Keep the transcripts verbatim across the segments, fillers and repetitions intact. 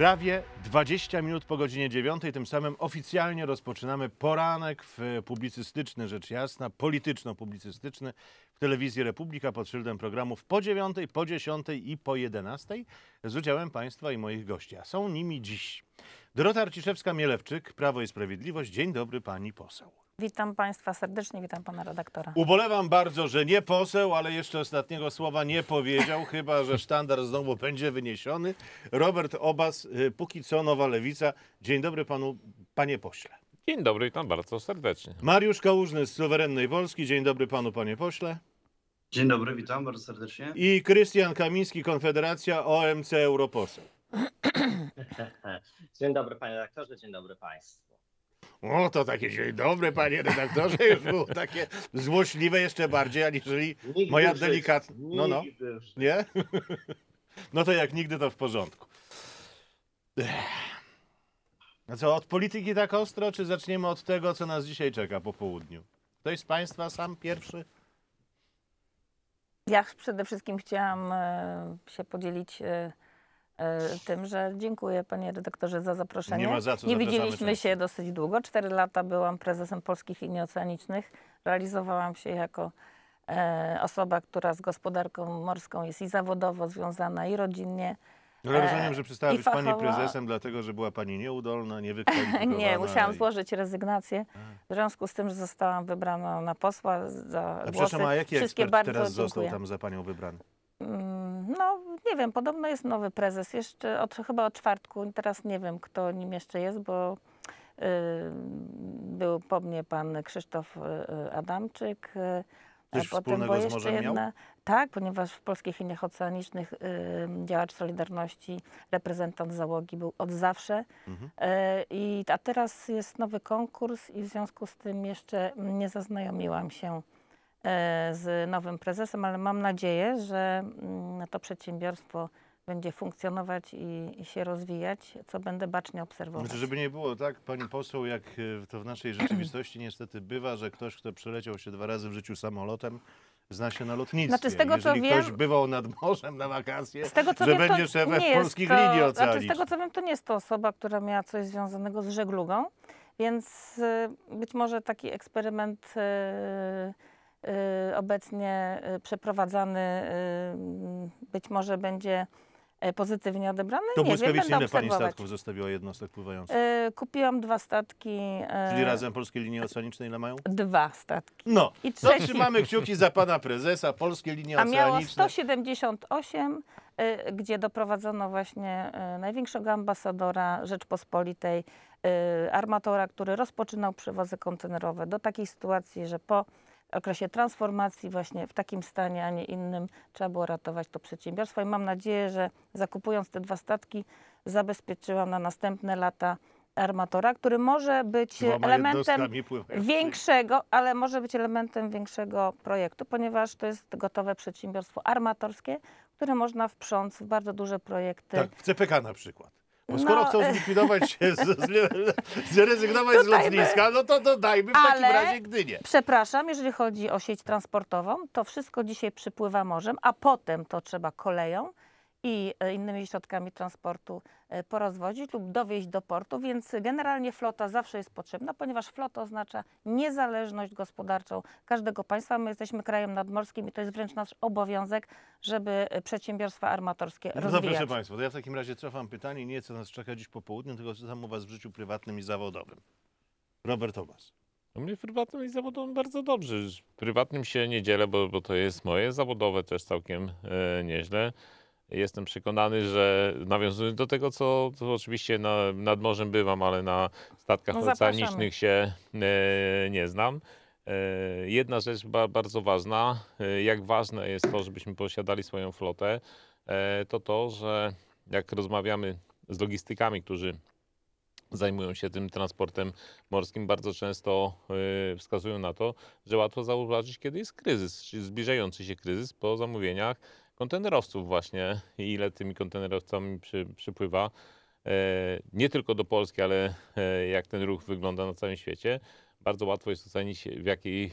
Prawie dwadzieścia minut po godzinie dziewiątej, tym samym oficjalnie rozpoczynamy poranek w publicystyczny, rzecz jasna, polityczno-publicystyczny w telewizji Republika pod szyldem programów po dziewiątej, po dziesiątej i po jedenastej z udziałem Państwa i moich gości. A są nimi dziś Dorota Arciszewska-Mielewczyk, Prawo i Sprawiedliwość. Dzień dobry, pani poseł. Witam Państwa serdecznie, witam Pana redaktora. Ubolewam bardzo, że nie poseł, ale jeszcze ostatniego słowa nie powiedział, chyba że sztandar znowu będzie wyniesiony. Robert Obaz, póki co Nowa Lewica. Dzień dobry panu, panie pośle. Dzień dobry, witam bardzo serdecznie. Mariusz Kałużny z Suwerennej Polski. Dzień dobry panu, panie pośle. Dzień dobry, witam bardzo serdecznie. I Krystian Kamiński, Konfederacja, O M C Europoseł. Dzień dobry panie redaktorze, dzień dobry państwu. O, to takie dzień dobry, panie redaktorze, już było takie złośliwe jeszcze bardziej, aniżeli Nigdy moja w delikatna... życiu, No, no, nigdy w życiu. nie? No to jak nigdy, to w porządku. No co, od polityki tak ostro, czy zaczniemy od tego, co nas dzisiaj czeka po południu? Ktoś z państwa sam pierwszy? Ja przede wszystkim chciałam e, się podzielić e, e, tym, że dziękuję panie redaktorze za zaproszenie. Nie ma za co, Nie zapraszamy widzieliśmy często. się dosyć długo. Cztery lata byłam prezesem Polskich Linii Oceanicznych. Realizowałam się jako e, osoba, która z gospodarką morską jest i zawodowo związana, i rodzinnie. Ale rozumiem, że przestała i być pani fachowa- prezesem, dlatego że była pani nieudolna, niewykwalifikowana. Nie, musiałam i- złożyć rezygnację. W związku z tym, że zostałam wybrana na posła za A głosy. przepraszam, a jaki Wszystkie ekspert bardzo teraz dziękuję. został tam za panią wybrany? Mm, No, nie wiem, podobno jest nowy prezes, jeszcze od, chyba od czwartku, teraz nie wiem, kto nim jeszcze jest, bo y, był po mnie pan Krzysztof y, Adamczyk, y, Coś a potem wspólnego była z jeszcze morzem miał? jedna. Tak, ponieważ w Polskich Liniach Oceanicznych y, działacz Solidarności, reprezentant załogi był od zawsze. Mhm. Y, i, a teraz jest nowy konkurs i w związku z tym jeszcze nie zaznajomiłam się e, z nowym prezesem, ale mam nadzieję, że mm, to przedsiębiorstwo będzie funkcjonować i, i się rozwijać, co będę bacznie obserwować. Znaczy, żeby nie było tak, pani poseł, jak e, to w naszej rzeczywistości niestety bywa, że ktoś, kto przeleciał się dwa razy w życiu samolotem, zna się na lotnictwie. Znaczy, z tego, co Jeżeli wiem- ktoś bywał nad morzem na wakacje, Z tego, co że wiem, to będzie szefem nie jest Polskich to, Linii znaczy, Oceanicznych. z tego, co wiem, to nie jest to osoba, która miała coś związanego z żeglugą, więc y, być może taki eksperyment y, y, obecnie y, przeprowadzany y, być może będzie y, pozytywnie odebrany. To Nie wiem, błyskawicznie będę ile pani obserwować. statków zostawiła jednostek pływających? Y, Kupiłam dwa statki. y, Czyli razem Polskie Linie Oceaniczne ile mają? Dwa statki. No, I to trzeci. trzymamy kciuki za pana prezesa, Polskie Linie A miało Oceaniczne. sto siedemdziesiąt osiem, y, gdzie doprowadzono właśnie y, największego ambasadora Rzeczpospolitej, y, armatora, który rozpoczynał przewozy kontenerowe do takiej sytuacji, że po okresie transformacji właśnie w takim stanie, a nie innym, trzeba było ratować to przedsiębiorstwo i mam nadzieję, że zakupując te dwa statki zabezpieczyłam na następne lata armatora, który może być Dwoma elementem jednostkami pływającymi. większego, ale może być elementem większego projektu, ponieważ to jest gotowe przedsiębiorstwo armatorskie, które można wprząc w bardzo duże projekty. Tak, w C P K na przykład. Bo No, skoro chcą zlikwidować się, z, z, zrezygnować z Tutaj by- lotniska, no to dodajmy w takim Ale- razie Gdynię. Przepraszam, jeżeli chodzi o sieć transportową, to wszystko dzisiaj przypływa morzem, a potem to trzeba koleją i e, innymi środkami transportu e, porozwozić lub dowieźć do portu, więc generalnie flota zawsze jest potrzebna, ponieważ flota oznacza niezależność gospodarczą każdego państwa. My jesteśmy krajem nadmorskim i to jest wręcz nasz obowiązek, żeby e, przedsiębiorstwa armatorskie No to rozwijać. proszę państwa, to ja w takim razie cofam pytanie, nie co nas czeka dziś po południu, tylko co tam u was w życiu prywatnym i zawodowym. Robert Obaz. U mnie w prywatnym i zawodowym bardzo dobrze. W prywatnym się nie dzielę, bo, bo to jest moje, zawodowe też całkiem e, nieźle. Jestem przekonany, że nawiązując do tego, co, co oczywiście na, nad morzem bywam, ale na statkach No zapraszamy. oceanicznych się e, nie znam. E, jedna rzecz ba, bardzo ważna, e, jak ważne jest to, żebyśmy posiadali swoją flotę, e, to to, że jak rozmawiamy z logistykami, którzy zajmują się tym transportem morskim, bardzo często y, wskazują na to, że łatwo zauważyć, kiedy jest kryzys, czyli zbliżający się kryzys po zamówieniach kontenerowców właśnie i ile tymi kontenerowcami przy, przypływa. E, nie tylko do Polski, ale e, jak ten ruch wygląda na całym świecie. Bardzo łatwo jest ocenić, w jakiej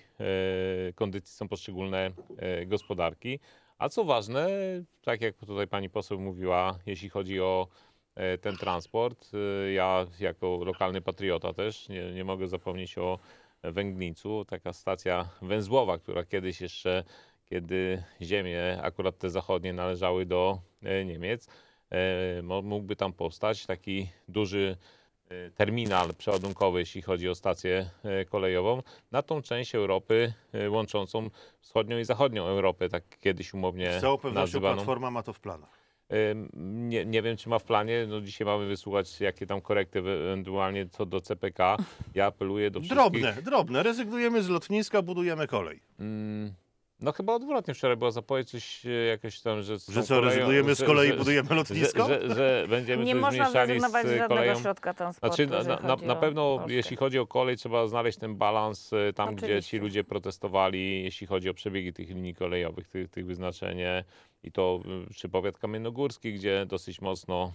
e, kondycji są poszczególne e, gospodarki. A co ważne, tak jak tutaj pani poseł mówiła, jeśli chodzi o e, ten transport. E, Ja jako lokalny patriota też nie, nie mogę zapomnieć o Węgnicu. Taka stacja węzłowa, która kiedyś jeszcze, kiedy ziemie, akurat te zachodnie, należały do e, Niemiec, e, mo- mógłby tam powstać taki duży e, terminal przeładunkowy, jeśli chodzi o stację e, kolejową, na tą część Europy e, łączącą wschodnią i zachodnią Europę, tak kiedyś umownie Z całą pewnością nazywaną. Platforma ma to w planach. Ym, Nie, nie wiem, czy ma w planie. No, dzisiaj mamy wysłuchać, jakie tam korekty ewentualnie co do C P K. Ja apeluję do wszystkich. Drobne, drobne. Rezygnujemy z lotniska, budujemy kolej. Mm, No chyba odwrotnie. Wczoraj była zapowiedź coś e, jakieś tam, że... z Że tą co, koleją- rezygnujemy z że- kolei, że- budujemy lotnisko? Że, że, że będziemy Nie coś można zmniejszali zrezygnować z z żadnego koleją. środka transportu, Znaczy, na, jeżeli na, chodzi na o pewno Polskę. jeśli chodzi o kolej, trzeba znaleźć ten balans e, tam, gdzie ci Oczywiście. ludzie protestowali, jeśli chodzi o przebiegi tych linii kolejowych, tych, tych wyznaczenie. I to y, czy powiat kamiennogórski, gdzie dosyć mocno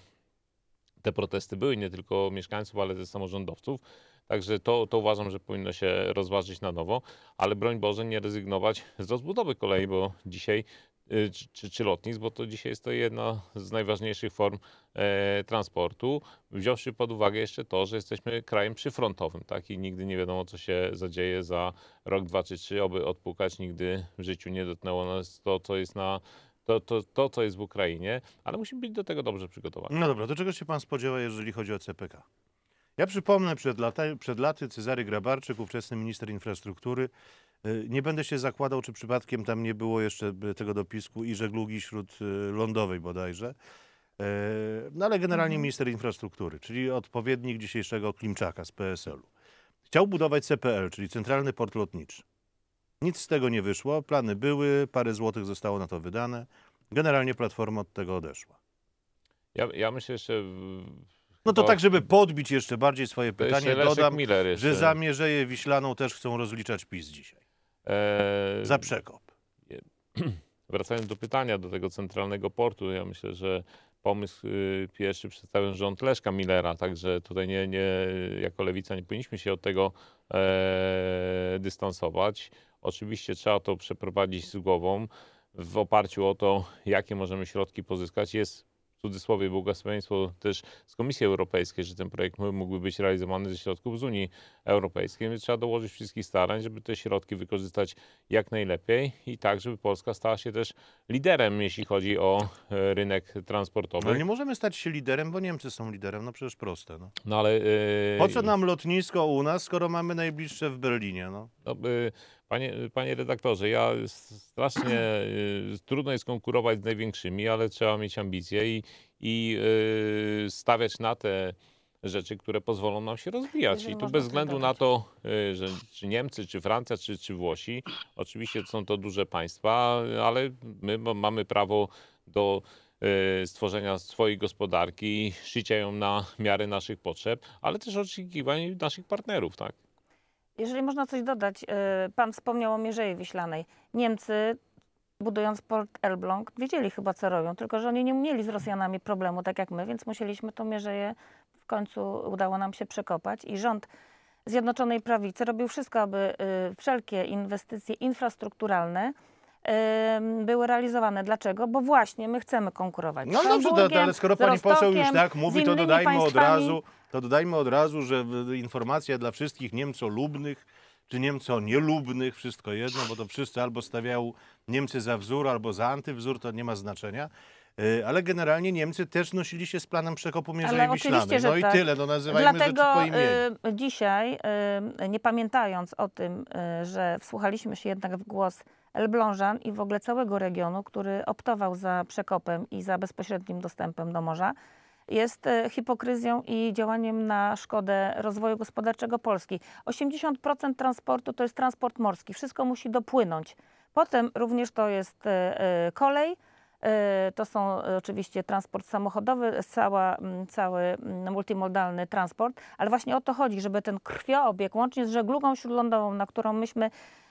te protesty były, nie tylko mieszkańców, ale też samorządowców. Także to, to uważam, że powinno się rozważyć na nowo, ale broń Boże nie rezygnować z rozbudowy kolei, bo dzisiaj, y, czy, czy, czy lotnisk, bo to dzisiaj jest to jedna z najważniejszych form e, transportu, wziąwszy pod uwagę jeszcze to, że jesteśmy krajem przyfrontowym, tak? I nigdy nie wiadomo, co się zadzieje za rok, dwa czy trzy, oby odpukać, nigdy w życiu nie dotknęło nas to, co jest na To, to, to, co jest w Ukrainie, ale musimy być do tego dobrze przygotowani. No dobra, do czego się pan spodziewa, jeżeli chodzi o C P K? Ja przypomnę, przed, lata, przed laty Cezary Grabarczyk, ówczesny minister infrastruktury, y, nie będę się zakładał, czy przypadkiem tam nie było jeszcze y, tego dopisku i żeglugi śródlądowej bodajże, y, no ale generalnie minister infrastruktury, czyli odpowiednik dzisiejszego Klimczaka z P S L u. Chciał budować C P L, czyli Centralny Port Lotniczy. Nic z tego nie wyszło, plany były, parę złotych zostało na to wydane. Generalnie Platforma od tego odeszła. Ja, ja myślę jeszcze... w- No to chyba- tak, żeby podbić jeszcze bardziej swoje to jeszcze pytanie, Leszek dodam, Miller jeszcze. że za Mierzeję Wiślaną też chcą rozliczać PiS dzisiaj. E, Za przekop. Wracając do pytania, do tego centralnego portu, ja myślę, że pomysł y, pierwszy przedstawił rząd Leszka Millera, także tutaj nie, nie, jako Lewica nie powinniśmy się od tego e, dystansować. Oczywiście trzeba to przeprowadzić z głową w oparciu o to, jakie możemy środki pozyskać. Jest w cudzysłowie błogosławieństwo też z Komisji Europejskiej, że ten projekt mógłby być realizowany ze środków z Unii Europejskiej, więc trzeba dołożyć wszystkich starań, żeby te środki wykorzystać jak najlepiej i tak, żeby Polska stała się też liderem, jeśli chodzi o e, rynek transportowy. Ale nie możemy stać się liderem, bo Niemcy są liderem, no przecież proste. No. No ale... e, Po co nam lotnisko u nas, skoro mamy najbliższe w Berlinie? No. No, y, panie, panie redaktorze, ja s- strasznie y, trudno jest konkurować z największymi, ale trzeba mieć ambicje i, i y, stawiać na te rzeczy, które pozwolą nam się rozwijać. Jeżeli I tu można bez coś względu na dodać. to, y, że czy Niemcy, czy Francja, czy, czy Włosi, oczywiście są to duże państwa, ale my ma- mamy prawo do y, stworzenia swojej gospodarki, szycia ją na miarę naszych potrzeb, ale też oczekiwań naszych partnerów, tak? Jeżeli można coś dodać, y, pan wspomniał o Mierzei Wiślanej. Niemcy, budując port Elbląg, wiedzieli chyba, co robią, tylko że oni nie mieli z Rosjanami problemu, tak jak my, więc musieliśmy tą Mierzeję, w końcu udało nam się przekopać i rząd Zjednoczonej Prawicy robił wszystko, aby y, wszelkie inwestycje infrastrukturalne y, były realizowane. Dlaczego? Bo właśnie my chcemy konkurować No z dobrze, to, Hamburgiem, ale skoro z pani poseł już Rostokiem, tak mówi, z to innymi dodajmy od państwami. razu, to dodajmy od razu, że w- informacja dla wszystkich Niemcolubnych czy Niemco-nielubnych, wszystko jedno, bo to wszyscy albo stawiają Niemcy za wzór, albo za antywzór, to nie ma znaczenia. Y, Ale generalnie Niemcy też nosili się z planem przekopu Mierzei Ale Wiślanej. oczywiście, że No i tak. tyle, no nazywajmy Dlatego rzeczy po imieniu. y, dzisiaj, y, nie pamiętając o tym, y, że wsłuchaliśmy się jednak w głos Elblążan i w ogóle całego regionu, który optował za przekopem i za bezpośrednim dostępem do morza, jest y, hipokryzją i działaniem na szkodę rozwoju gospodarczego Polski. osiemdziesiąt procent transportu to jest transport morski. Wszystko musi dopłynąć. Potem również to jest y, y, kolej, y, to są y, oczywiście transport samochodowy, cała, mm, cały mm, multimodalny transport, ale właśnie o to chodzi, żeby ten krwiobieg, łącznie z żeglugą śródlądową, na którą myśmy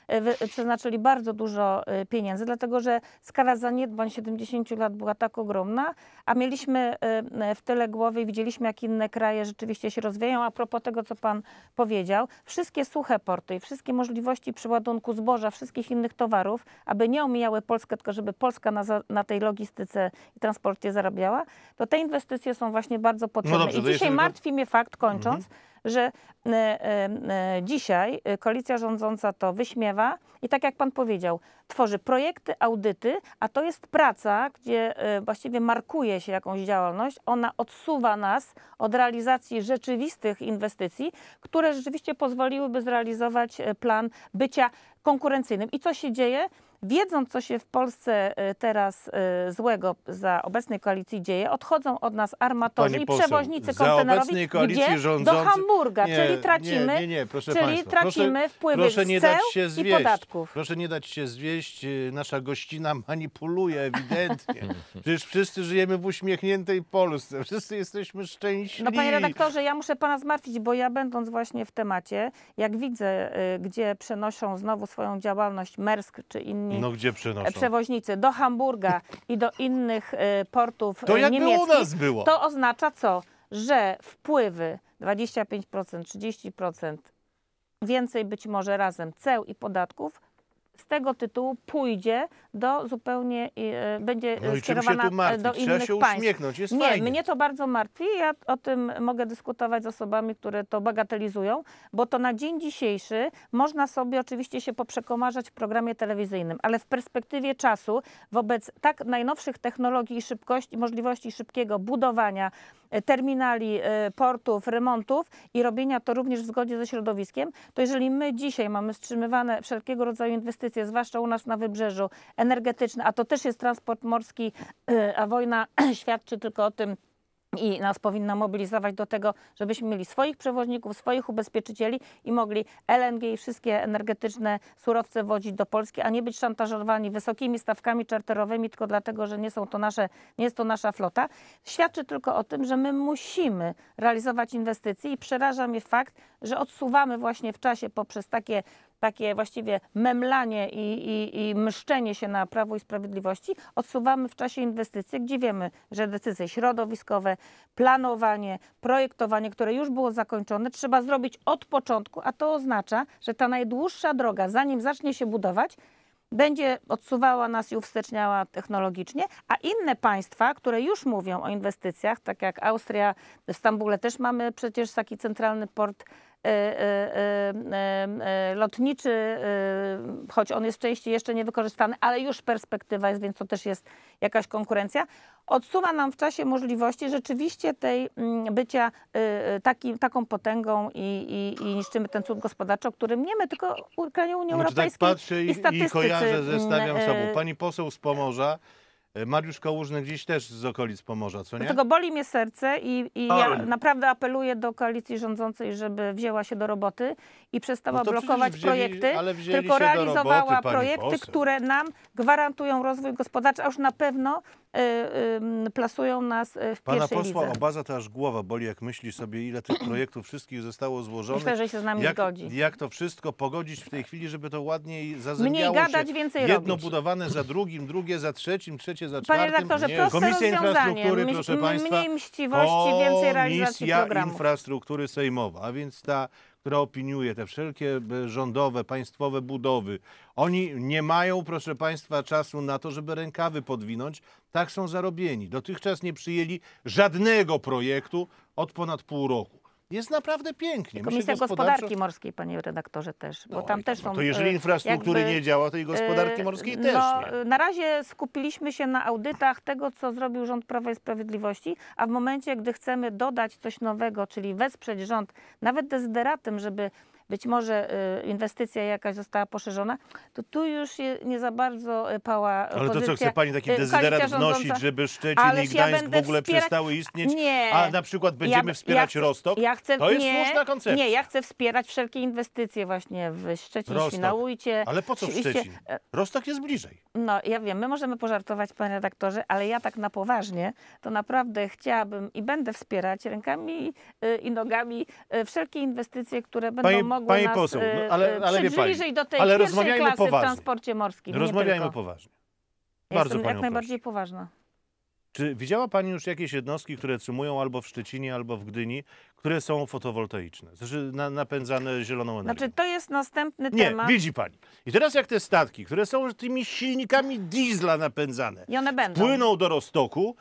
wy- przeznaczyli bardzo dużo y, pieniędzy, dlatego że skala zaniedbań siedemdziesięciu lat była tak ogromna, a mieliśmy y, y, w tyle głowy i widzieliśmy, jak inne kraje rzeczywiście się rozwijają. A propos tego, co pan powiedział, wszystkie suche porty i wszystkie możliwości przeładunku zboża, wszystkich innych towarów, aby nie omijały Polskę, tylko żeby Polska na, za- na tej logistyce i transporcie zarabiała, to te inwestycje są właśnie bardzo potrzebne. dobrze, to I dzisiaj jeszcze tylko- martwi mnie fakt, kończąc, że e, e, e, dzisiaj e, koalicja rządząca to wyśmiewa i tak jak pan powiedział, tworzy projekty, audyty, a to jest praca, gdzie e, właściwie markuje się jakąś działalność, ona odsuwa nas od realizacji rzeczywistych inwestycji, które rzeczywiście pozwoliłyby zrealizować e, plan bycia konkurencyjnym. I co się dzieje? Wiedząc, co się w Polsce e, teraz e, złego za obecnej koalicji dzieje, odchodzą od nas armatorzy Pani i poseł, przewoźnicy za kontenerowi, obecnej koalicji gdzie? rządzący- Do Hamburga, Nie, czyli tracimy, nie, nie, nie, proszę czyli państwa, tracimy proszę- wpływy proszę z nie ceł dać się i zwieść. podatków. Proszę nie dać się zwieść. y, Nasza gościna manipuluje ewidentnie. Przecież wszyscy żyjemy w uśmiechniętej Polsce. Wszyscy jesteśmy szczęśliwi. No panie redaktorze, ja muszę pana zmartwić, bo ja będąc właśnie w temacie, jak widzę, y, gdzie przenoszą znowu swoją działalność Maersk czy inni No gdzie e, przenoszą? przewoźnicy do Hamburga i do innych y, portów To y, jakby u niemieckich, nas było. to oznacza co? Że wpływy dwadzieścia pięć procent, trzydzieści procent więcej być może razem ceł i podatków z tego tytułu pójdzie do zupełnie, y, będzie No i czym się skierowana tu martwić? do Trzeba innych się państw. uśmiechnąć, jest Nie, fajnie. mnie to bardzo martwi. Ja o tym mogę dyskutować z osobami, które to bagatelizują, bo to na dzień dzisiejszy można sobie oczywiście się poprzekomarzać w programie telewizyjnym, ale w perspektywie czasu wobec tak najnowszych technologii i szybkości, możliwości szybkiego budowania e, terminali, e, portów, remontów i robienia to również w zgodzie ze środowiskiem, to jeżeli my dzisiaj mamy wstrzymywane wszelkiego rodzaju inwestycje, zwłaszcza u nas na wybrzeżu, energetyczne, a to też jest transport morski, e, a wojna świadczy tylko o tym, i nas powinna mobilizować do tego, żebyśmy mieli swoich przewoźników, swoich ubezpieczycieli i mogli L N G i wszystkie energetyczne surowce wozić do Polski, a nie być szantażowani wysokimi stawkami czarterowymi tylko dlatego, że nie są to nasze, nie jest to nasza flota. Świadczy tylko o tym, że my musimy realizować inwestycje i przeraża mnie fakt, że odsuwamy właśnie w czasie poprzez takie takie właściwie memlanie i, i, i mszczenie się na Prawo i Sprawiedliwości, odsuwamy w czasie inwestycje, gdzie wiemy, że decyzje środowiskowe, planowanie, projektowanie, które już było zakończone, trzeba zrobić od początku, a to oznacza, że ta najdłuższa droga, zanim zacznie się budować, będzie odsuwała nas i uwsteczniała technologicznie, a inne państwa, które już mówią o inwestycjach, tak jak Austria, w Stambule też mamy przecież taki centralny port e, e, e, e, lotniczy, e, choć on jest w części jeszcze niewykorzystany, ale już perspektywa jest, więc to też jest jakaś konkurencja. Odsuwa nam w czasie możliwości rzeczywiście tej mm, bycia y, taki, taką potęgą i, i, i niszczymy ten cud gospodarczy, o którym nie my, tylko kraju Unii No, czy tak Europejskiej patrzę i i, statystycy. i kojarzę, zestawiam mm, sobą. y, Pani poseł z Pomorza, e, Mariusz Kałużny gdzieś też z okolic Pomorza, co nie? Dlatego boli mnie serce i, i ja Oj. naprawdę apeluję do koalicji rządzącej, żeby wzięła się do roboty i przestała No to przecież blokować wzięli- projekty, ale wzięli tylko się do realizowała roboty, pani projekty, poseł. które nam gwarantują rozwój gospodarczy, a już na pewno y, y, plasują nas y, w Pana pierwszej posła lidze. Obaza to aż głowa boli, jak myśli sobie, ile tych projektów wszystkich zostało złożonych. Myślę, że się z nami jak, zgodzi. jak to wszystko pogodzić w tej chwili, żeby to ładniej Mniej zazębiało gadać, się. więcej Jedno robić. budowane za drugim, drugie za trzecim, trzecie za Panie czwartym. redaktorze, Nie. proste Komisja rozwiązanie, Infrastruktury, My- proszę m- państwa, mniej mściwości, więcej realizacji Komisja programów. Infrastruktury Sejmowa, a więc ta, która opiniuje te wszelkie e, rządowe, państwowe budowy. Oni nie mają, proszę państwa, czasu na to, żeby rękawy podwinąć. Tak są zarobieni. Dotychczas nie przyjęli żadnego projektu od ponad pół roku. Jest naprawdę pięknie. My się Komisja gospodarczo- Gospodarki Morskiej, panie redaktorze, też, bo No tam i też no są... to jeżeli e, infrastruktury jakby, nie działa, to i gospodarki e, morskiej też no, nie. Na razie skupiliśmy się na audytach tego, co zrobił rząd Prawa i Sprawiedliwości, a w momencie, gdy chcemy dodać coś nowego, czyli wesprzeć rząd, nawet dezyderatem, żeby być może y, inwestycja jakaś została poszerzona, to tu już je, nie za bardzo y, pała Ale to pozycja. co, chce pani taki y, dezyderat koalicja wnosić, rządząca. żeby Szczecin Ależ i ja Gdańsk będę w ogóle wspierać- przestały istnieć? Nie. A na przykład będziemy Ja- wspierać ja- Rostok? Ja chcę, To jest nie, słuszna koncepcja. Nie, ja chcę wspierać wszelkie inwestycje właśnie w Szczecin, Rostok. Świnoujście. Ale po co w Oczywiście, Szczecin? e, Rostok jest bliżej. No, ja wiem, my możemy pożartować, panie redaktorze, ale ja tak na poważnie, to naprawdę chciałabym i będę wspierać rękami y, i nogami y, wszelkie inwestycje, które będą Pani mogły mogły Pani nas poseł, no, y, ale- ale wie pani, przybliżyć do tej ale pierwszej rozmawiajmy klasy poważnie. w transporcie morskim. Rozmawiajmy nie tylko. poważnie. Ja Bardzo Jestem panią jak najbardziej proszę. poważna. Czy widziała pani już jakieś jednostki, które cymują albo w Szczecinie, albo w Gdyni, które są fotowoltaiczne, znaczy na, napędzane zieloną energią? Znaczy, to jest następny Nie, temat. widzi pani. I teraz jak te statki, które są tymi silnikami diesla napędzane, I one będą. płyną do Roztoku,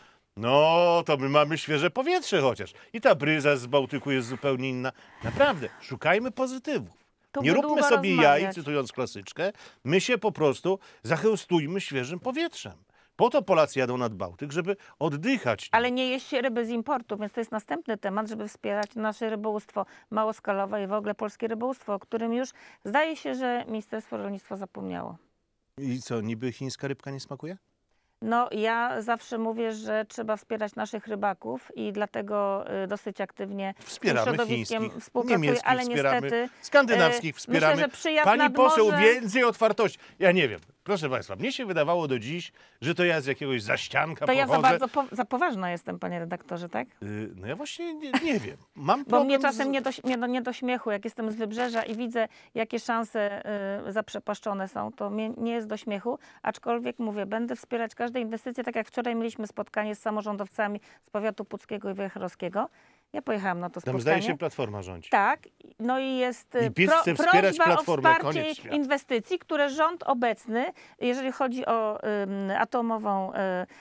no to my mamy świeże powietrze chociaż. I ta bryza z Bałtyku jest zupełnie inna. Naprawdę, szukajmy pozytywów. Tu Nie by róbmy długo sobie rozmawiać. jaj, cytując klasyczkę. My się po prostu zachełstujmy świeżym powietrzem. Po to Polacy jadą nad Bałtyk, żeby oddychać. Ale nie jeść się ryby z importu, więc to jest następny temat, żeby wspierać nasze rybołówstwo małoskalowe i w ogóle polskie rybołówstwo, o którym już zdaje się, że Ministerstwo Rolnictwa zapomniało. I co, niby chińska rybka nie smakuje? No, ja zawsze mówię, że trzeba wspierać naszych rybaków i dlatego y, dosyć aktywnie Wspieramy z środowiskiem chińskich, współpracuję, niemieckich ale wspieramy, niestety skandynawskich y, wspieramy. Myślę, że przyjazd Pani nad poseł, morze... więcej otwartości. Ja nie wiem. Proszę państwa, mnie się wydawało do dziś, że to ja z jakiegoś zaścianka To ja za pochodzę. bardzo po, za poważna jestem, panie redaktorze, tak? Y, No ja właśnie nie, nie wiem. Mam Bo problem mnie czasem z... nie do, nie, do, nie do śmiechu, jak jestem z Wybrzeża i widzę, jakie szanse y, zaprzepaszczone są, to mnie nie jest do śmiechu, aczkolwiek mówię, będę wspierać każde inwestycje, tak jak wczoraj mieliśmy spotkanie z samorządowcami z powiatu puckiego i wejherowskiego. Ja pojechałam na to Tam spotkanie. zdaje się Platforma rządzi. Tak, no i jest y, I PiS chce wspierać prośba o Platformę, wsparcie koniec świata. inwestycji, które rząd obecny, jeżeli chodzi o ym, atomową y,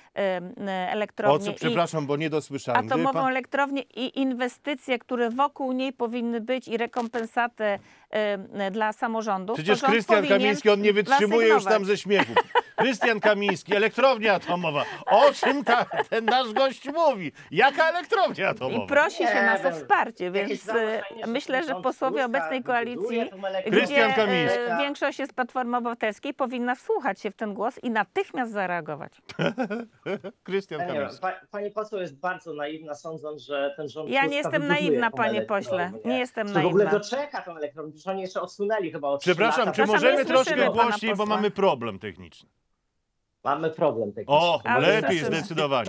y, elektrownię O co, i przepraszam, bo nie dosłyszałem. Wie atomową pan- elektrownię i inwestycje, które wokół niej powinny być i rekompensatę y, dla samorządów. Przecież to rząd Krystian powinien Kamiński, on nie wytrzymuje już zasygnować. tam ze śmiechu. Krystian Kamiński, elektrownia atomowa. O czym ta, ten nasz gość mówi? Jaka elektrownia atomowa? I prosi się Nie nas o wiem. wsparcie, Jakieś więc założenie, y, że myślę, ten że rząd posłowie Tuska obecnej koalicji, buduje tą elektrownię. Krystian gdzie Kamiński. y, większość jest Platformy Obywatelskiej, powinna wsłuchać się w ten głos i natychmiast zareagować. Krystian Ja nie wiem, Kamiński. pa, pani poseł jest bardzo naiwna, sądząc, że ten rząd Ja nie Tuska jestem wybuduje naiwna, tą panie pośle. elektrownię. Nie jestem Że w ogóle naiwna. doczeka tą elektrownię, że oni jeszcze odsunęli chyba o trzy Przepraszam, lata. czy Przepraszam, możemy nie troszkę słyszymy pana głośniej, bo posła. mamy problem techniczny. Mamy problem techniczny. O, Ale lepiej słyszymy. zdecydowanie.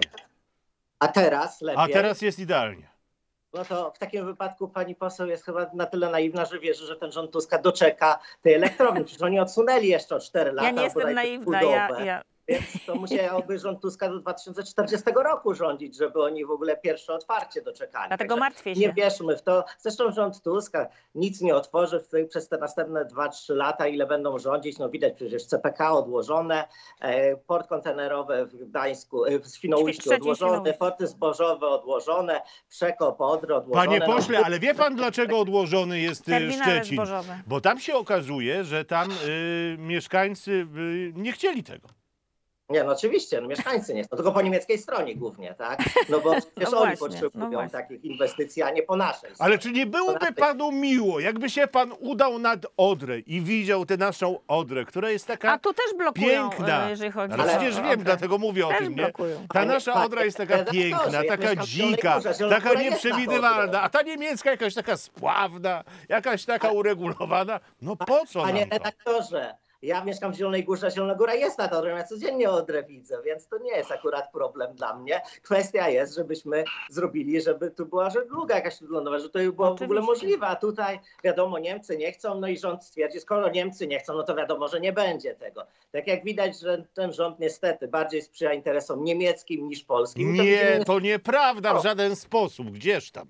A teraz lepiej. A teraz jest idealnie. No to w takim wypadku pani poseł jest chyba na tyle naiwna, że wierzy, że ten rząd Tuska doczeka tej elektrowni. Przecież oni odsunęli jeszcze o cztery lata. Ja nie jestem bodajże naiwna, budowę. ja, ja, Więc to musiałby rząd Tuska do dwa tysiące czterdziestego roku rządzić, żeby oni w ogóle pierwsze otwarcie doczekali. dlatego Także martwię nie się. wierzmy w to. Zresztą rząd Tuska nic nie otworzy w tej, przez te następne dwa trzy lata, ile będą rządzić. No widać przecież C P K odłożone, e, port kontenerowy w Gdańsku, e, w Świnoujściu Trzeci odłożone, Świnoujście. porty zbożowe odłożone, Przekop, Odry odłożone. Panie No, pośle, ale wie pan, dlaczego odłożony jest y, Terminale Szczecin? zbożowe. Bo tam się okazuje, że tam y, mieszkańcy y, nie chcieli tego. Nie, no oczywiście, no mieszkańcy nie chcą, tylko po niemieckiej stronie głównie, tak? No bo przecież No oni właśnie, potrzebują no właśnie. takich inwestycji, a nie po naszej Ale stronie. czy nie byłoby panu miło, jakby się pan udał nad Odrę i widział tę naszą Odrę, która jest taka A tu też blokują, piękna. y, jeżeli chodzi Ale o przecież o wiem, Odrę. dlatego mówię o Też tym, nie? blokują. Ta Panie- nasza panie Odra jest taka redaktorze, piękna, ja taka mieszkam w Zielonej dzika, Górze, Zielona taka Góra jest na nieprzewidywalna, Odrze. a ta niemiecka jakaś taka spławna, jakaś taka uregulowana. No po co Panie nam to? redaktorze, ja mieszkam w Zielonej Górze, Zielona Góra jest nad Odrą, ja codziennie Odrę widzę, więc to nie jest akurat problem dla mnie. Kwestia jest, żebyśmy zrobili, żeby tu była żegluga jakaś śródlądowa, że to było w ogóle Oczywiście. możliwe, a tutaj wiadomo, Niemcy nie chcą, no i rząd stwierdzi, skoro Niemcy nie chcą, no to wiadomo, że nie będzie tego. Tak jak widać, że ten rząd niestety bardziej sprzyja interesom niemieckim niż polskim. To Nie, widzimy- to nieprawda w żaden sposób. Gdzież tam?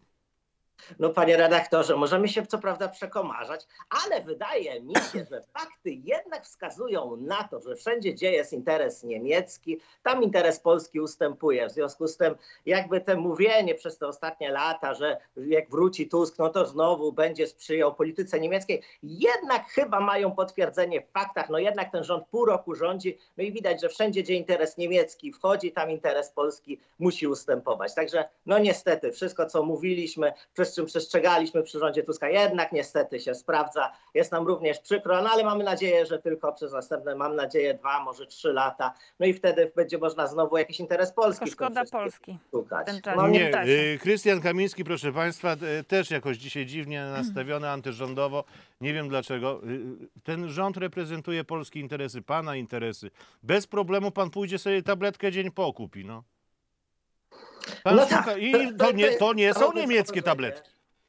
No panie redaktorze, możemy się co prawda przekomarzać, ale wydaje mi się, że fakty jednak wskazują na to, że wszędzie, gdzie jest interes niemiecki, tam interes polski ustępuje. W związku z tym jakby te mówienie przez te ostatnie lata, że jak wróci Tusk, no to znowu będzie sprzyjał polityce niemieckiej, jednak chyba mają potwierdzenie w faktach. No jednak ten rząd pół roku rządzi, no i widać, że wszędzie, gdzie interes niemiecki wchodzi, tam interes polski musi ustępować. Także no niestety wszystko, co mówiliśmy, przez czym przestrzegaliśmy przy rządzie Tuska, jednak niestety się sprawdza. Jest nam również przykro, no ale mamy nadzieję, że tylko przez następne, mam nadzieję, dwa, może trzy lata. No i wtedy będzie można znowu jakiś interes polski To w tym szkoda wszystkim Polski. szukać. Ten czas. No, nie Nie, da się. y, Krystian Kamiński, proszę państwa, y, też jakoś dzisiaj dziwnie nastawiony antyrządowo. Nie wiem dlaczego. Y, y, Ten rząd reprezentuje polskie interesy, pana interesy. Bez problemu pan pójdzie sobie tabletkę dzień pokupi, no. Pan No szuka, tak. I to nie, to nie są Wobec niemieckie tego, tabletki.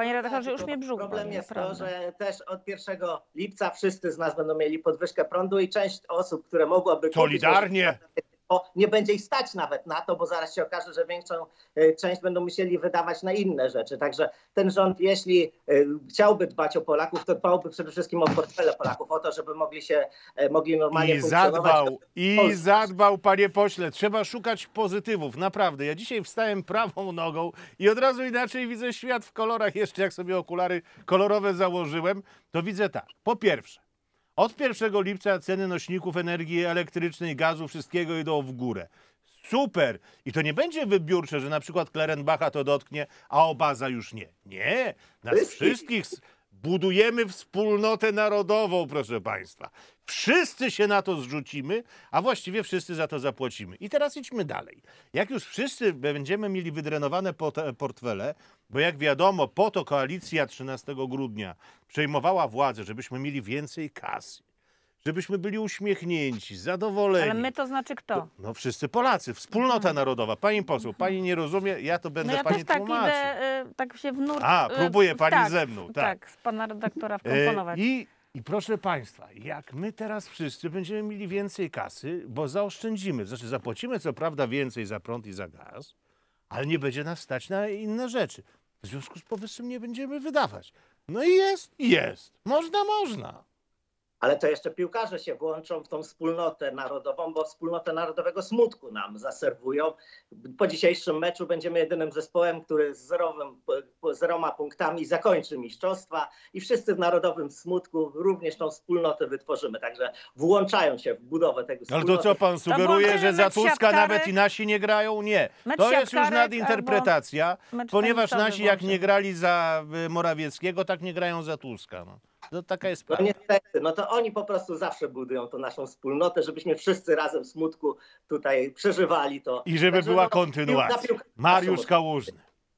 Panie redaktorze, już Tylko mnie brzuch Problem boli, jest to, naprawdę. że też od pierwszego lipca wszyscy z nas będą mieli podwyżkę prądu i część osób, które mogłaby kupić, Solidarnie. bo nie będzie ich stać nawet na to, bo zaraz się okaże, że większą e, część będą musieli wydawać na inne rzeczy. Także ten rząd, jeśli e, chciałby dbać o Polaków, to dbałby przede wszystkim o portfele Polaków, o to, żeby mogli się, e, mogli normalnie I funkcjonować. zadbał, i Polska. zadbał, panie pośle. Trzeba szukać pozytywów, naprawdę. Ja dzisiaj wstałem prawą nogą i od razu inaczej widzę świat w kolorach. Jeszcze jak sobie okulary kolorowe założyłem, to widzę tak. Po pierwsze, od pierwszego lipca ceny nośników energii elektrycznej, gazu, wszystkiego idą w górę. Super! I to nie będzie wybiórcze, że na przykład Klerenbacha to dotknie, a Obaza już nie. Nie! Nas wszystkich budujemy wspólnotę narodową, proszę państwa. Wszyscy się na to zrzucimy, a właściwie wszyscy za to zapłacimy. I teraz idźmy dalej. Jak już wszyscy będziemy mieli wydrenowane portfele, bo jak wiadomo, po to koalicja trzynastego grudnia przejmowała władzę, żebyśmy mieli więcej kasy, żebyśmy byli uśmiechnięci, zadowoleni. Ale my to znaczy kto? No wszyscy Polacy, wspólnota narodowa. Pani poseł, pani nie rozumie, ja to będę No ja pani też tak tłumaczył. idę, y, tak się w nurt... A, y, próbuje pani tak, ze mną, tak. Tak, z pana redaktora E, wkomponować. I, I proszę państwa, jak my teraz wszyscy będziemy mieli więcej kasy, bo zaoszczędzimy, znaczy zapłacimy co prawda więcej za prąd i za gaz, ale nie będzie nas stać na inne rzeczy. W związku z powyższym nie będziemy wydawać. No i jest, jest. Można, można. Ale to jeszcze piłkarze się włączą w tą wspólnotę narodową, bo wspólnotę narodowego smutku nam zaserwują. Po dzisiejszym meczu będziemy jedynym zespołem, który z zerowym, zeroma punktami zakończy mistrzostwa i wszyscy w narodowym smutku również tą wspólnotę wytworzymy. Także włączają się w budowę tego Ale wspólnoty. to co pan sugeruje, włączymy że za mecz Tuska siatkarek. nawet i nasi nie grają? Nie. Mecz To jest już siatkarek nadinterpretacja, mecz ponieważ tenisowy nasi jak włączymy. nie grali za y, Morawieckiego, tak nie grają za Tuska. No. To taka jest No prawda. niestety, no to oni po prostu zawsze budują tą naszą wspólnotę, żebyśmy wszyscy razem w smutku tutaj przeżywali to. I żeby Także była no, kontynuacja. piłka- piłka- Mariusz Kałużny.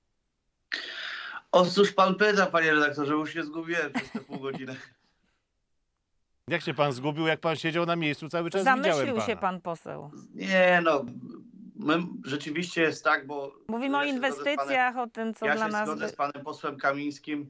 O cóż pan pyta, panie redaktorze, już się zgubiłem przez te pół godziny. Jak się pan zgubił, jak pan siedział na miejscu cały czas? Widziałem Zamyślił pana. się pan poseł. Nie no, my, rzeczywiście jest tak, bo... Mówimy o ja się zgodzę z panem- inwestycjach, o tym, co Ja dla się nas... zgodzę z panem posłem Kamińskim,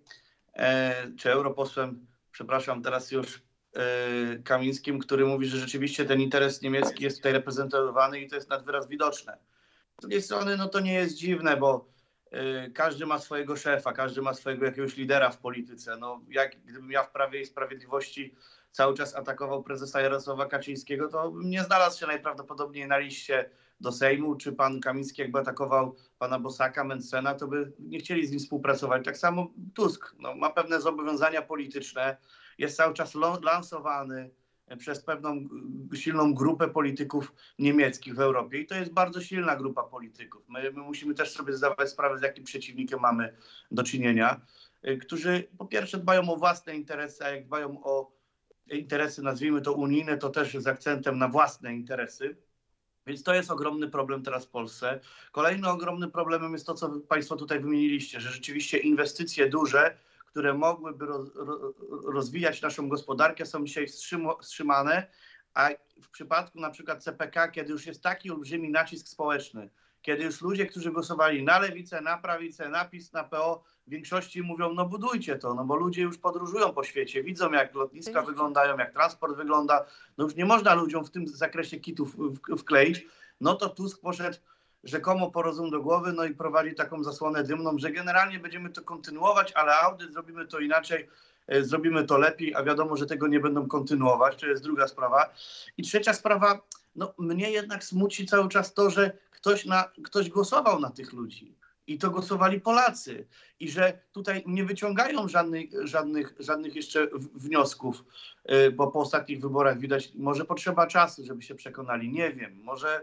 e, czy europosłem, przepraszam, teraz już e, Kamińskim, który mówi, że rzeczywiście ten interes niemiecki jest tutaj reprezentowany i to jest nad wyraz widoczne. Z drugiej strony, no to nie jest dziwne, bo e, każdy ma swojego szefa, każdy ma swojego jakiegoś lidera w polityce. No, jak gdybym ja w Prawie i Sprawiedliwości cały czas atakował prezesa Jarosława Kaczyńskiego, to bym nie znalazł się najprawdopodobniej na liście do Sejmu, czy pan Kamiński jakby atakował pana Bosaka, Mencena, to by nie chcieli z nim współpracować. Tak samo Tusk no, ma pewne zobowiązania polityczne, jest cały czas lansowany przez pewną silną grupę polityków niemieckich w Europie i to jest bardzo silna grupa polityków. My, my musimy też sobie zdawać sprawę, z jakim przeciwnikiem mamy do czynienia, którzy po pierwsze dbają o własne interesy, a jak dbają o interesy, nazwijmy to unijne, to też z akcentem na własne interesy. Więc to jest ogromny problem teraz w Polsce. Kolejnym ogromnym problemem jest to, co państwo tutaj wymieniliście, że rzeczywiście inwestycje duże, które mogłyby roz, rozwijać naszą gospodarkę, są dzisiaj wstrzymane, a w przypadku na przykład C P K, kiedy już jest taki olbrzymi nacisk społeczny, kiedy już ludzie, którzy głosowali na lewicę, na prawicę, na PiS, na P O, w większości mówią, no budujcie to, no bo ludzie już podróżują po świecie, widzą jak lotniska wyglądają, jak transport wygląda, no już nie można ludziom w tym zakresie kitów wkleić, no to Tusk poszedł rzekomo po rozum do głowy, no i prowadzi taką zasłonę dymną, że generalnie będziemy to kontynuować, ale audyt zrobimy to inaczej, zrobimy to lepiej, a wiadomo, że tego nie będą kontynuować, to jest druga sprawa. I trzecia sprawa, no mnie jednak smuci cały czas to, że ktoś, na, ktoś głosował na tych ludzi. I to głosowali Polacy. I że tutaj nie wyciągają żadnych, żadnych, żadnych jeszcze wniosków, bo po ostatnich wyborach widać, może potrzeba czasu, żeby się przekonali. Nie wiem, może,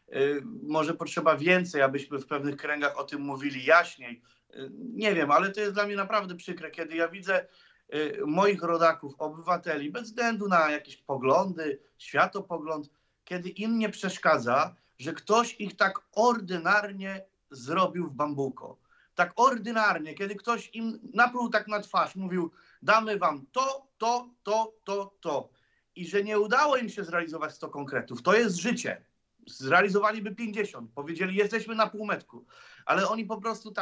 może potrzeba więcej, abyśmy w pewnych kręgach o tym mówili jaśniej. Nie wiem, ale to jest dla mnie naprawdę przykre, kiedy ja widzę moich rodaków, obywateli, bez względu na jakieś poglądy, światopogląd, kiedy im nie przeszkadza, że ktoś ich tak ordynarnie zrobił w bambuko. Tak ordynarnie, kiedy ktoś im napluł tak na twarz, mówił, damy wam to, to, to, to, to. I że nie udało im się zrealizować sto konkretów. To jest życie. Zrealizowaliby pięćdziesiąt. Powiedzieli, jesteśmy na półmetku. Ale oni po prostu tak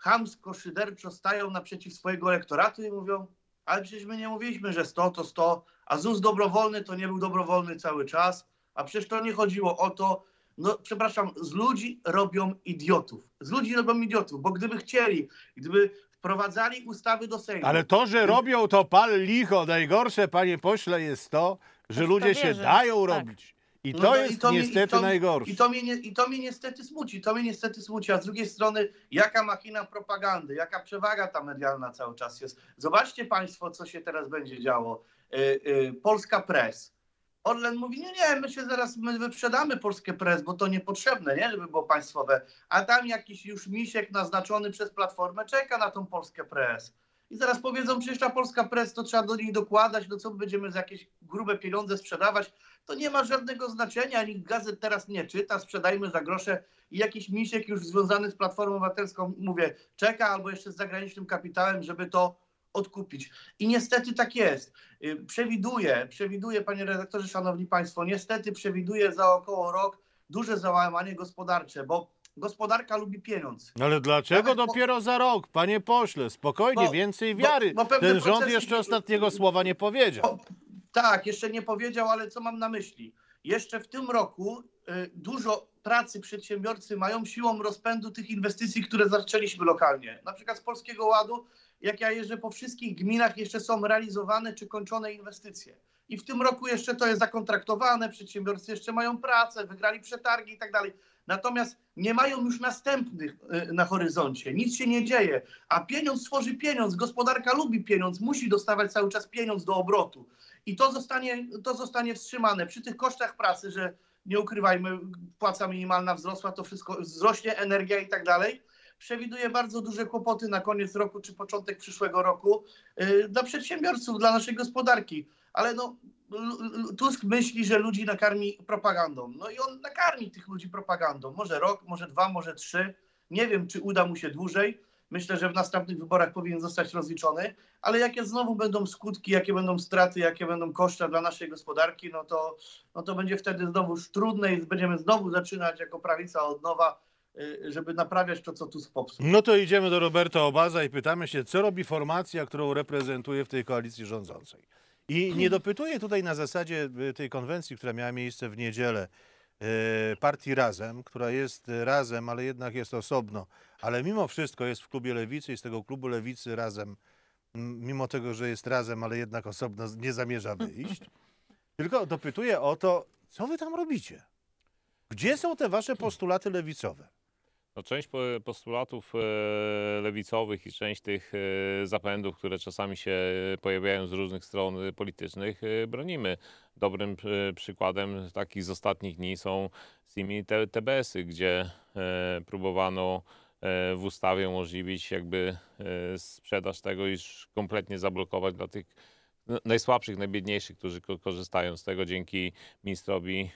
chamsko, szyderczo stają naprzeciw swojego elektoratu i mówią, ale przecież my nie mówiliśmy, że sto to sto, a Z U S dobrowolny to nie był dobrowolny cały czas, a przecież to nie chodziło o to. No przepraszam, z ludzi robią idiotów. Z ludzi robią idiotów, bo gdyby chcieli, gdyby wprowadzali ustawy do Sejmu. Ale to, że robią, to pal licho. Najgorsze, panie pośle, jest to, że Ktoś ludzie to się wierzy. dają Tak. robić. I No to to- jest i to mnie- niestety i to- najgorsze. I to, mnie nie, I to mnie niestety smuci, to mnie niestety smuci, a z drugiej strony jaka machina propagandy, jaka przewaga ta medialna cały czas jest. Zobaczcie państwo, co się teraz będzie działo. Yy, yy, Polska Press. Orlen mówi, nie, nie, my się zaraz, my wyprzedamy Polskę Press, bo to niepotrzebne, nie, żeby było państwowe. A tam jakiś już misiek naznaczony przez Platformę czeka na tą Polskę Press. I zaraz powiedzą, przecież ta Polska Press, to trzeba do niej dokładać, no co będziemy za jakieś grube pieniądze sprzedawać. To nie ma żadnego znaczenia, nikt gazet teraz nie czyta, sprzedajmy za grosze i jakiś misiek już związany z Platformą Obywatelską, mówię, czeka albo jeszcze z zagranicznym kapitałem, żeby to odkupić. I niestety tak jest. Y, Przewiduję, przewiduję, panie redaktorze, szanowni państwo, niestety przewiduję za około rok duże załamanie gospodarcze, bo gospodarka lubi pieniądz. No ale dlaczego Nawet po- dopiero za rok, panie pośle? Spokojnie, Bo- więcej bo- wiary. bo pewne Ten rząd procesy- jeszcze ostatniego słowa nie powiedział. O, tak, jeszcze nie powiedział, ale co mam na myśli? Jeszcze w tym roku y, dużo pracy przedsiębiorcy mają siłą rozpędu tych inwestycji, które zaczęliśmy lokalnie. Na przykład z Polskiego Ładu, jak ja jeżdżę po wszystkich gminach, jeszcze są realizowane czy kończone inwestycje. I w tym roku jeszcze to jest zakontraktowane, przedsiębiorcy jeszcze mają pracę, wygrali przetargi i tak dalej. Natomiast nie mają już następnych y, na horyzoncie. Nic się nie dzieje. A pieniądz tworzy pieniądz. Gospodarka lubi pieniądz. Musi dostawać cały czas pieniądz do obrotu. I to zostanie, to zostanie wstrzymane. Przy tych kosztach pracy, że nie ukrywajmy, płaca minimalna wzrosła, to wszystko wzrośnie, energia i tak dalej. Przewiduje bardzo duże kłopoty na koniec roku czy początek przyszłego roku y, dla przedsiębiorców, dla naszej gospodarki. Ale no, L- L- Tusk myśli, że ludzi nakarmi propagandą. No i on nakarmi tych ludzi propagandą. Może rok, może dwa, może trzy. Nie wiem, czy uda mu się dłużej. Myślę, że w następnych wyborach powinien zostać rozliczony. Ale jakie znowu będą skutki, jakie będą straty, jakie będą koszta dla naszej gospodarki, no to, no to będzie wtedy znowu już trudne i będziemy znowu zaczynać jako prawica od nowa, y, żeby naprawiać to, co Tusk popsuł. No to idziemy do Roberta Obaza i pytamy się, co robi formacja, którą reprezentuje w tej koalicji rządzącej. I nie dopytuję tutaj na zasadzie y, tej konwencji, która miała miejsce w niedzielę, y, partii Razem, która jest y, razem, ale jednak jest osobno, ale mimo wszystko jest w klubie Lewicy i z tego klubu Lewicy Razem, m, mimo tego, że jest razem, ale jednak osobno nie zamierza wyjść. Tylko dopytuję o to, co wy tam robicie? Gdzie są te wasze postulaty lewicowe? No, część po- postulatów e, lewicowych i część tych e, zapędów, które czasami się pojawiają z różnych stron e, politycznych, e, bronimy. Dobrym e, przykładem takich z ostatnich dni są z tymi te- T B S-y, gdzie e, próbowano e, w ustawie umożliwić jakby e, sprzedaż tego, iż kompletnie zablokować dla tych n- najsłabszych, najbiedniejszych, którzy ko- korzystają z tego. Dzięki ministrowi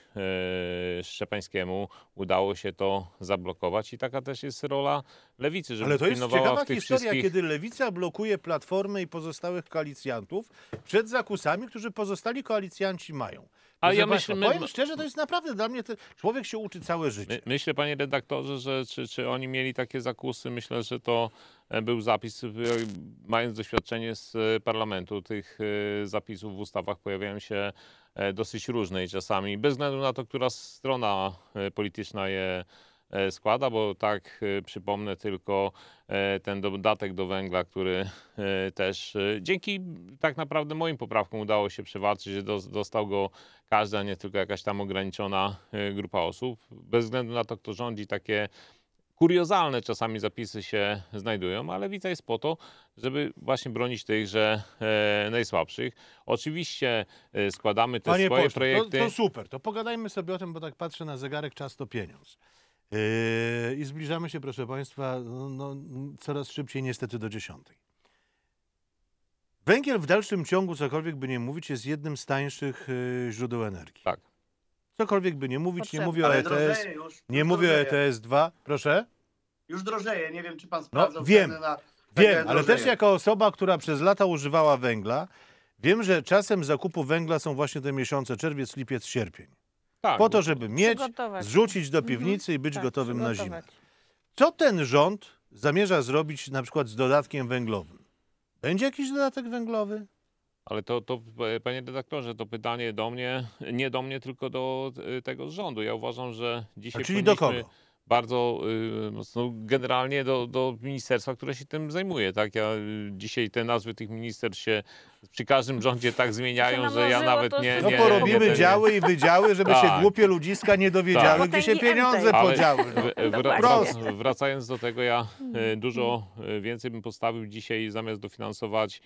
e, Szczepańskiemu udało się to zablokować i taka też jest rola Lewicy, żeby Ale to jest pilnowała ciekawa w tych historia, wszystkich... kiedy Lewica blokuje Platformę i pozostałych koalicjantów przed zakusami, którzy pozostali koalicjanci mają. A Proszę ja państwa, myślę, my- powiem szczerze, to jest naprawdę dla mnie, te, człowiek się uczy całe życie. My, myślę, panie redaktorze, że czy, czy oni mieli takie zakusy, myślę, że to e, był zapis, e, mając doświadczenie z e, parlamentu, tych e, zapisów w ustawach pojawiają się e, dosyć różne i czasami, bez względu na to, która strona e, polityczna je e, składa, bo tak e, przypomnę tylko e, ten dodatek do węgla, który e, też e, dzięki tak naprawdę moim poprawkom udało się przewalczyć, że dos- dostał go każdy, a nie tylko jakaś tam ograniczona e, grupa osób. Bez względu na to, kto rządzi, takie kuriozalne czasami zapisy się znajdują, ale Lewica jest po to, żeby właśnie bronić tychże e, najsłabszych. Oczywiście e, składamy te Panie swoje pośle, projekty. to, to super, to pogadajmy sobie o tym, bo tak patrzę na zegarek, czas to pieniądz. Yy, I zbliżamy się, proszę państwa, no, no, coraz szybciej niestety do dziesiątej. Węgiel w dalszym ciągu, cokolwiek by nie mówić, jest jednym z tańszych yy, źródeł energii. Tak. Cokolwiek by nie mówić, nie Potrzebne. mówię o Ale E T S, drożeje już. nie już mówię o drożeje. E T S dwa, proszę. Już drożeje, nie wiem, czy pan sprawdzał wiem, ceny na... Wiem, węgiel ale drożeje. też jako osoba, która przez lata używała węgla, wiem, że czasem zakupu węgla są właśnie te miesiące czerwiec, lipiec, sierpień. Tak, Po to, żeby mieć, Przygotować. zrzucić do Mhm. piwnicy i być Tak, gotowym na zimę. przygotować. Co ten rząd zamierza zrobić na przykład z dodatkiem węglowym. Będzie jakiś dodatek węglowy? Ale to, to, panie redaktorze, to pytanie do mnie, nie do mnie, tylko do y, tego rządu. Ja uważam, że dzisiaj A czyli do powinniśmy kogo? bardzo y, mocno, generalnie do, do ministerstwa, które się tym zajmuje. Tak? Ja y, dzisiaj te nazwy tych ministerstw się przy każdym rządzie tak zmieniają, że ja namnożyło nawet to nie... No nie porobimy nie- działy i wydziały, żeby się Tak. głupie ludziska nie dowiedziały, Tak. gdzie się Potęgi pieniądze entej. Ale podziały. No. w- wra- Dokładnie. wrac- wracając do tego, ja e, dużo e, więcej bym postawił dzisiaj, zamiast dofinansować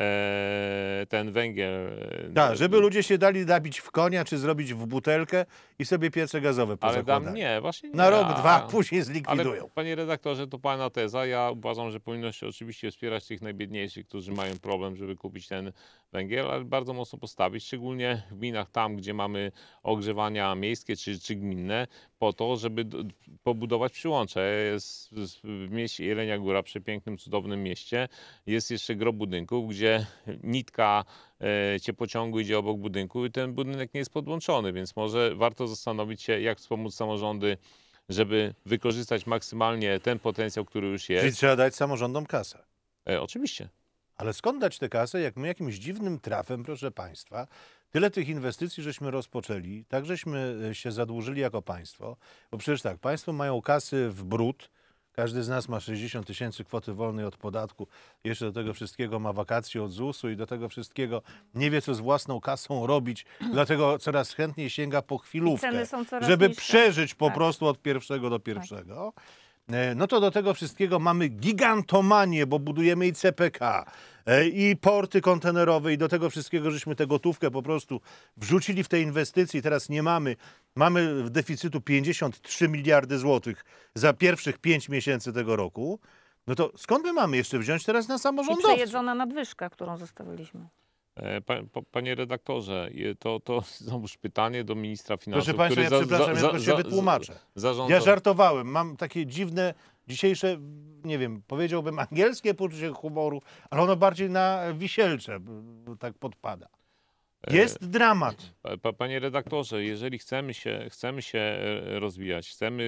e, ten węgiel. e, Tak, żeby ludzie się dali nabić w konia, czy zrobić w butelkę i sobie piece gazowe Ale pozakładali. tam nie, właśnie nie. Na rok, a- dwa, później Ale zlikwidują. panie redaktorze, to pana teza. Ja uważam, że powinno się oczywiście wspierać tych najbiedniejszych, którzy mają problem, żeby kupić ten węgiel, ale bardzo mocno postawić, szczególnie w gminach tam, gdzie mamy ogrzewania miejskie czy, czy gminne, po to, żeby d- pobudować przyłącze. Jest w mieście Jelenia Góra, przepięknym, cudownym mieście, jest jeszcze gro budynków, gdzie nitka e, ciepłociągu idzie obok budynku i ten budynek nie jest podłączony, więc może warto zastanowić się, jak wspomóc samorządy, żeby wykorzystać maksymalnie ten potencjał, który już Czyli jest. trzeba dać samorządom kasę. E, oczywiście. Ale skąd dać tę kasę, jak my jakimś dziwnym trafem, proszę państwa, tyle tych inwestycji żeśmy rozpoczęli, tak żeśmy e, się zadłużyli jako państwo, bo przecież tak, państwo mają kasy w brud, każdy z nas ma sześćdziesiąt tysięcy kwoty wolnej od podatku, jeszcze do tego wszystkiego ma wakacje od zusu i do tego wszystkiego nie wie, co z własną kasą robić, dlatego coraz chętniej sięga po chwilówkę, Ceny są coraz żeby niższe. przeżyć po Tak. prostu od pierwszego do pierwszego. E, No to do tego wszystkiego mamy gigantomanię, bo budujemy i C P K, e, i porty kontenerowe i do tego wszystkiego żeśmy tę gotówkę po prostu wrzucili w te inwestycje i teraz nie mamy. Mamy w deficytu pięćdziesiąt trzy miliardy złotych za pierwszych pięć miesięcy tego roku. No to skąd my mamy jeszcze wziąć teraz na I samorządowców? przejedzona nadwyżka, którą zostawiliśmy. E, Pa, pa, panie redaktorze, je- to, to znowuż pytanie do ministra finansów, Proszę państwa, ja który przepraszam, ja tylko się wytłumaczę. zarządza... Ja żartowałem. Mam takie dziwne dzisiejsze, nie wiem, powiedziałbym angielskie poczucie humoru, ale ono bardziej na wisielcze b- tak podpada. Jest dramat. Pa- pa- Panie redaktorze, jeżeli chcemy się, chcemy się e, rozwijać, chcemy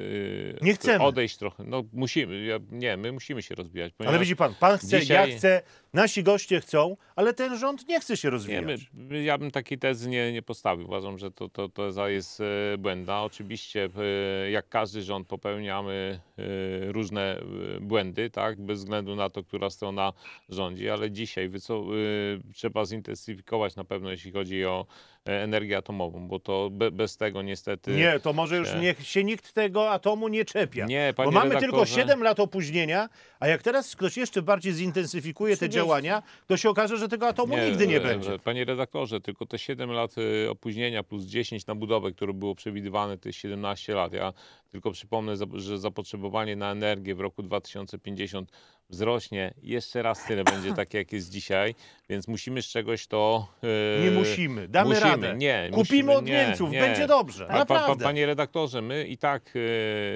e, Nie chcemy. odejść trochę, no musimy, ja, nie, my musimy się rozwijać. Ale ponieważ widzi pan, pan chce, dzisiaj- ja chcę, nasi goście chcą, ale ten rząd nie chce się Nie, rozwijać. my, ja bym takiej tezy nie, nie postawił. Uważam, że to, to teza jest e, błędna. Oczywiście, e, jak każdy rząd, popełniamy e, różne e, błędy, tak, bez względu na to, która strona rządzi, ale dzisiaj wyco- e, trzeba zintensyfikować na pewno, jeśli chodzi o e, energię atomową, bo to be, bez tego niestety... Nie, to może już się- niech się nikt tego atomu nie czepia. Nie, Bo panie mamy redaktorze- tylko siedem lat opóźnienia, a jak teraz ktoś jeszcze bardziej zintensyfikuje te trzydzieści. działania, to się okaże, że tego atomu nigdy nie e, będzie. Panie redaktorze, tylko te siedem lat e, opóźnienia plus dziesięć na budowę, które było przewidywane, to jest siedemnaście lat. Ja tylko przypomnę, za- że zapotrzebowanie na energię w roku dwa tysiące pięćdziesiątym wzrośnie jeszcze raz tyle będzie takie, jak jest dzisiaj, więc musimy z czegoś to... e, Nie musimy, damy musimy. radę. Nie, Kupimy musimy. od Nie, Niemców, nie. będzie dobrze, Pa- pa- naprawdę. pa, panie redaktorze, my i tak e,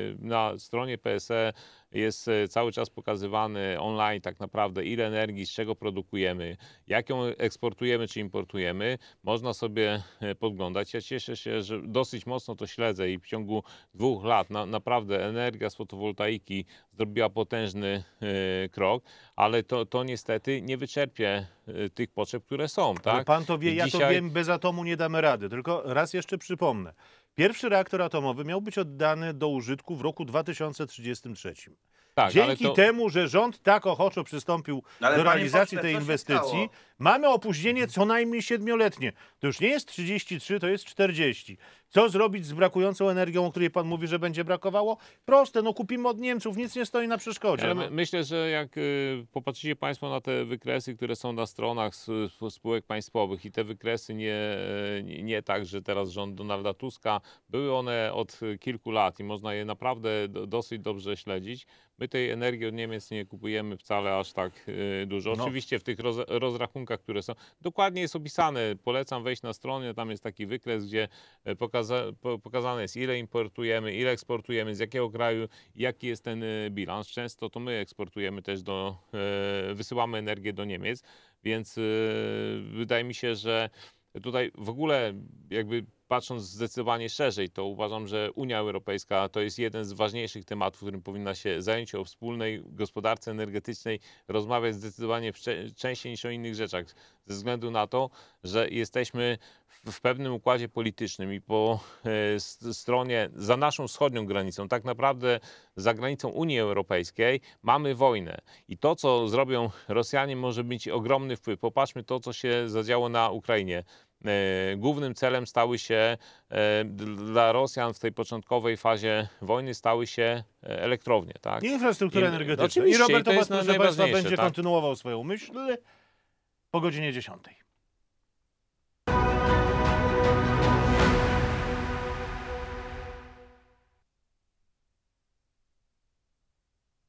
na stronie P S E jest e, cały czas pokazywany online tak naprawdę, ile energii, z czego produkujemy, jak ją eksportujemy czy importujemy. Można sobie e, podglądać. Ja cieszę się, że dosyć mocno to śledzę i w ciągu dwóch lat na, naprawdę energia z fotowoltaiki zrobiła potężny e, krok, ale to, to niestety nie wyczerpie e, tych potrzeb, które są. Ale Tak? pan to wie, I ja to dzisiaj- wiem, bez atomu nie damy rady. Tylko raz jeszcze przypomnę. Pierwszy reaktor atomowy miał być oddany do użytku w roku dwa tysiące trzydziestym trzecim. Tak, ale Dzięki to- temu, że rząd tak ochoczo przystąpił Ale do panie realizacji pośle, tej co się inwestycji, stało? mamy opóźnienie co najmniej siedmioletnie. To już nie jest trzydzieści trzy, to jest czterdzieści. Co zrobić z brakującą energią, o której pan mówi, że będzie brakowało? Proste, no kupimy od Niemców, nic nie stoi na przeszkodzie. Ale no. my, myślę, że jak y, popatrzycie Państwo na te wykresy, które są na stronach s- s- spółek państwowych i te wykresy nie, nie, nie tak, że teraz rząd Donalda Tuska, były one od kilku lat i można je naprawdę do, dosyć dobrze śledzić. My tej energii od Niemiec nie kupujemy wcale aż tak y, dużo. No. Oczywiście w tych roz, rozrachunkach, które są, dokładnie jest opisane. Polecam wejść na stronę, tam jest taki wykres, gdzie e, pokaza, po, pokazane jest, ile importujemy, ile eksportujemy, z jakiego kraju, jaki jest ten e, bilans. Często to my eksportujemy też do, e, wysyłamy energię do Niemiec, więc e, wydaje mi się, że tutaj w ogóle jakby patrząc zdecydowanie szerzej, to uważam, że Unia Europejska to jest jeden z ważniejszych tematów, którym powinna się zająć. O wspólnej gospodarce energetycznej rozmawiać zdecydowanie częściej niż o innych rzeczach, ze względu na to, że jesteśmy w pewnym układzie politycznym i po stronie, za naszą wschodnią granicą, tak naprawdę za granicą Unii Europejskiej mamy wojnę. I to, co zrobią Rosjanie, może mieć ogromny wpływ. Popatrzmy to, co się zadziało na Ukrainie. Głównym celem stały się dla Rosjan w tej początkowej fazie wojny stały się elektrownie. Tak? Infrastruktura I, energetyczna. oczywiście, I Robert i to jest Obaz, proszę Państwa, będzie tak? kontynuował swoją myśl po godzinie dziesiątej.